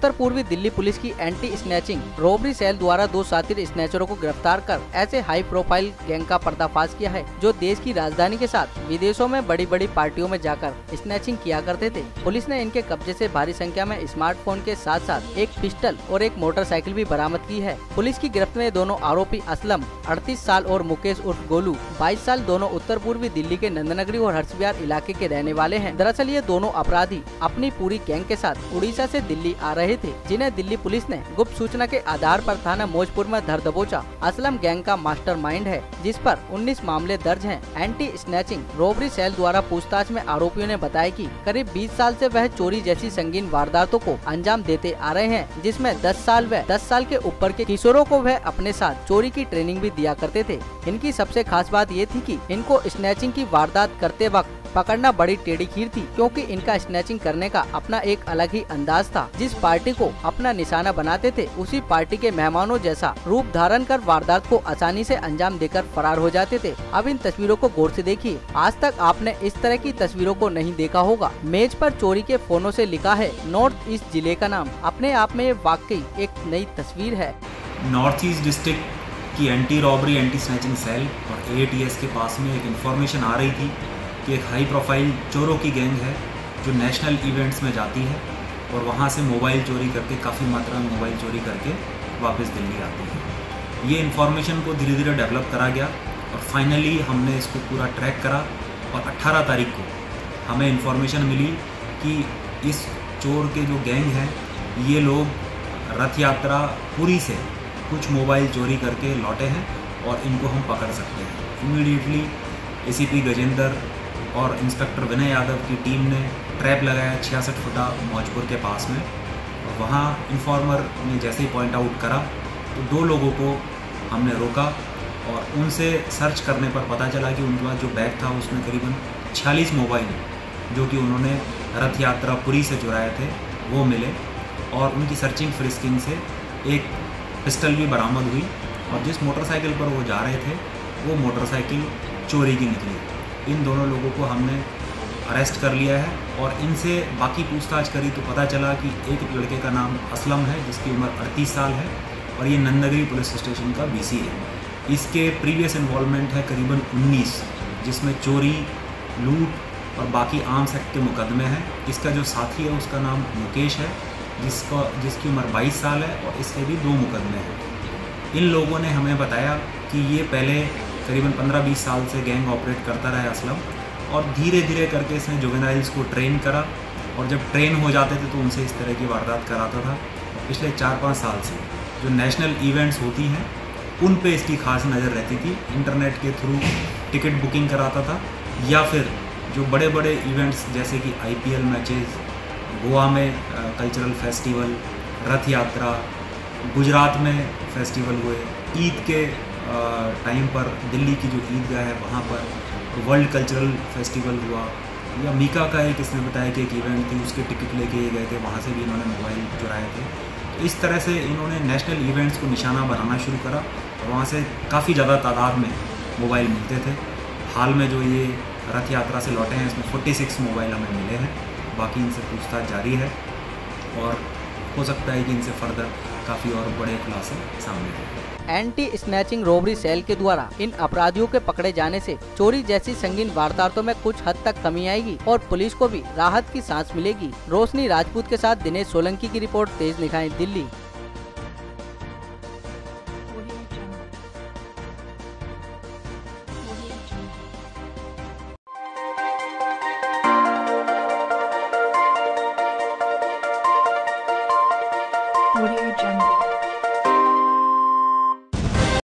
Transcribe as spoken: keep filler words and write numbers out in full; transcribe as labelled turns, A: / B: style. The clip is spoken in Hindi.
A: उत्तर पूर्वी दिल्ली पुलिस की एंटी स्नैचिंग रॉबरी सेल द्वारा दो शातिर स्नैचरों को गिरफ्तार कर ऐसे हाई प्रोफाइल गैंग का पर्दाफाश किया है जो देश की राजधानी के साथ विदेशों में बड़ी बड़ी पार्टियों में जाकर स्नैचिंग किया करते थे। पुलिस ने इनके कब्जे से भारी संख्या में स्मार्टफोन के साथ साथ एक पिस्टल और एक मोटरसाइकिल भी बरामद की है। पुलिस की गिरफ्त में दोनों आरोपी असलम अड़तीस साल और मुकेश उर्फ गोलू बाईस साल दोनों उत्तर पूर्वी दिल्ली के नंदनगरी और हर्षविहार इलाके के रहने वाले हैं। दरअसल ये दोनों अपराधी अपनी पूरी गैंग के साथ उड़ीसा से दिल्ली आ रहे थे, जिन्हें दिल्ली पुलिस ने गुप्त सूचना के आधार पर थाना मौजपुर में धर दबोचा। असलम गैंग का मास्टरमाइंड है, जिस पर उन्नीस मामले दर्ज हैं। एंटी स्नैचिंग रॉबरी सेल द्वारा पूछताछ में आरोपियों ने बताया कि करीब बीस साल से वह चोरी जैसी संगीन वारदातों को अंजाम देते आ रहे हैं, जिसमें दस साल व दस साल के ऊपर के किशोरों को वह अपने साथ चोरी की ट्रेनिंग भी दिया करते थे। इनकी सबसे खास बात ये थी कि इनको स्नैचिंग की वारदात करते वक्त पकड़ना बड़ी टेढ़ी खीर थी, क्योंकि इनका स्नैचिंग करने का अपना एक अलग ही अंदाज था। जिस पार्टी को अपना निशाना बनाते थे, उसी पार्टी के मेहमानों जैसा रूप धारण कर वारदात को आसानी से अंजाम देकर फरार हो जाते थे। अब इन तस्वीरों को गौर से देखिए। आज तक आपने इस तरह की तस्वीरों को नहीं देखा होगा। मेज पर चोरी के फोनों से लिखा है नॉर्थ ईस्ट जिले का नाम। अपने आप में ये वाकई एक नई तस्वीर है।
B: नॉर्थ ईस्ट डिस्ट्रिक्ट की anti robbery anti snatching cell और ए ए टी एस के पास में एक इन्फॉर्मेशन आ रही थी कि एक हाई प्रोफाइल चोरों की गैंग है जो नेशनल इवेंट्स में जाती है और वहाँ से मोबाइल चोरी करके काफ़ी मात्रा में मोबाइल चोरी करके वापस दिल्ली आती है। ये इन्फॉर्मेशन को धीरे धीरे डेवलप करा गया और फाइनली हमने इसको पूरा ट्रैक करा और अट्ठारह तारीख को हमें इन्फॉर्मेशन मिली कि इस चोर के जो गैंग है ये लोग रथ यात्रा पुरी से कुछ मोबाइल चोरी करके लौटे हैं और इनको हम पकड़ सकते हैं। Immediately A C P Gajendra और इंस्पेक्टर विनय यादव की टीम ने ट्रैप लगाया छियासठ फुटा मौजपुर के पास में। और वहाँ इन्फॉर्मर ने जैसे ही पॉइंट आउट करा तो दो लोगों को हमने रोका और उनसे सर्च करने पर पता चला कि उनके पास जो बैग था उसमें करीबन छियालीस मोबाइल जो कि उन्होंने रथ यात्रा पुरी से चुराए थे वो मिले और उनकी सर्चिंग फ्रिस्किंग से एक पिस्टल भी बरामद हुई और जिस मोटरसाइकिल पर वो जा रहे थे वो मोटरसाइकिल चोरी की निकली। इन दोनों लोगों को हमने अरेस्ट कर लिया है और इनसे बाकी पूछताछ करी तो पता चला कि एक लड़के का नाम असलम है जिसकी उम्र अड़तीस साल है और ये नंदनगरी पुलिस स्टेशन का बी सी है। इसके प्रीवियस इन्वॉल्वमेंट है करीबन उन्नीस, जिसमें चोरी, लूट और बाकी आर्म्स एक्ट के मुकदमे हैं। इसका जो साथी है उसका नाम मुकेश है जिसका जिसकी उम्र बाईस साल है और इसके भी दो मुकदमे हैं। इन लोगों ने हमें बताया कि ये पहले करीबन पंद्रह बीस साल से गैंग ऑपरेट करता रहा है असलम और धीरे धीरे करके इसने जुवेनाइल्स को ट्रेन करा और जब ट्रेन हो जाते थे तो उनसे इस तरह की वारदात कराता था। पिछले चार पाँच साल से जो नेशनल इवेंट्स होती हैं उन पे इसकी खास नज़र रहती थी। इंटरनेट के थ्रू टिकट बुकिंग कराता था या फिर जो बड़े बड़े इवेंट्स जैसे कि I P L matches, Goa में कल्चरल फेस्टिवल, रथ यात्रा, गुजरात में फेस्टिवल हुए, ईद के टाइम पर दिल्ली की जो ईदगाह है वहाँ पर वर्ल्ड कल्चरल फेस्टिवल हुआ, या मीका का एक इसने बताया कि एक इवेंट थी उसके टिकट लेके ये गए थे, वहाँ से भी इन्होंने मोबाइल चुराए थे। तो इस तरह से इन्होंने नेशनल इवेंट्स को निशाना बनाना शुरू करा और वहाँ से काफ़ी ज़्यादा तादाद में मोबाइल मिलते थे। हाल में जो ये रथ यात्रा से लौटे हैं इसमें छियालीस मोबाइल हमें मिले हैं। बाकी इनसे पूछताछ जारी है और हो सकता है कि इनसे फर्दर काफ़ी और बड़े खुलासे सामने आए।
A: एंटी स्नैचिंग रॉबरी सेल के द्वारा इन अपराधियों के पकड़े जाने से चोरी जैसी संगीन वारदातों में कुछ हद तक कमी आएगी और पुलिस को भी राहत की सांस मिलेगी। रोशनी राजपूत के साथ दिनेश सोलंकी की रिपोर्ट, तेज निगाहें, दिल्ली।
C: Audio Jungle.